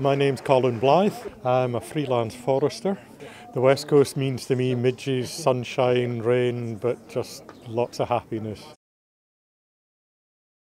My name's Colin Blyth. I'm a freelance forester. The West Coast means to me midges, sunshine, rain, but just lots of happiness.